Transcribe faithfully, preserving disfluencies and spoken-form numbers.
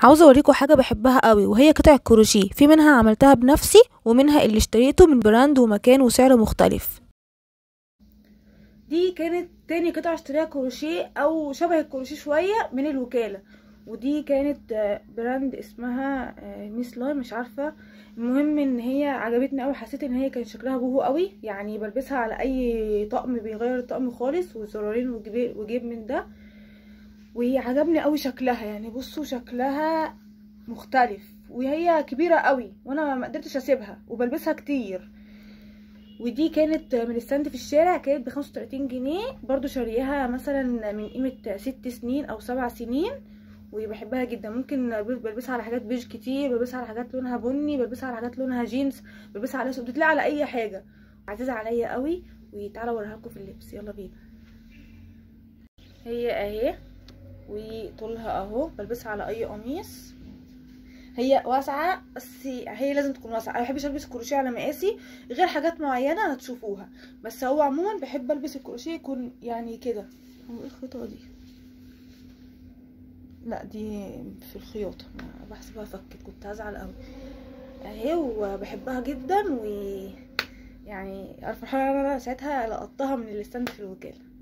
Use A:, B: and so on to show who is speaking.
A: عاوزه اوريكم حاجه بحبها قوي، وهي قطع الكروشيه. في منها عملتها بنفسي، ومنها اللي اشتريته من براند ومكان وسعر مختلف. دي كانت تاني قطعه اشتريها كروشيه او شبه الكروشيه شويه من الوكاله، ودي كانت براند اسمها ميس لاي، مش عارفه. المهم ان هي عجبتني قوي، حسيت ان هي كان شكلها بوهو قوي، يعني بلبسها على اي طقم بيغير الطقم خالص، وزرارين وجيب وجيب من ده. وعجبني قوي شكلها، يعني بصوا شكلها مختلف، وهي كبيره قوي وانا ما قدرتش اسيبها وبلبسها كتير. ودي كانت من الستاند في الشارع، كانت ب خمسة وتلاتين جنيه برضو، شاريها مثلا من قيمه ست سنين او سبع سنين، وبحبها جدا. ممكن بلبسها على حاجات بيج كتير، بلبسها على حاجات لونها بني، بلبسها على حاجات لونها جينز، بلبسها على اسود، بتلاقي على اي حاجه. عزيزه عليا قوي. وتعالى اوريها لكم في اللبس، يلا بينا. هي اهي، وطولها اهو، بلبسها على اي قميص. هي واسعه، بس هي لازم تكون واسعه. انا مبحبش البس الكروشيه على مقاسي غير حاجات معينه هتشوفوها، بس هو عموما بحب البس الكروشيه يكون يعني كده. هو ايه الخيطه دي؟ لا دي في الخياطه، بحسبها فكت، كنت هزعل قوي اهي. وبحبها جدا، و يعني فرحانه انا ساعتها لقطتها من الستاند في الوكاله.